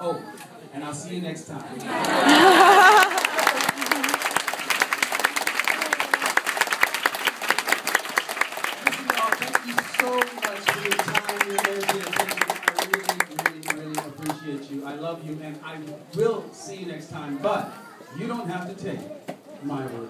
Oh, and I'll see you next time. Thank you so much for your time, your energy, and attention. I really appreciate you. I love you, and I will see you next time. But you don't have to take my word.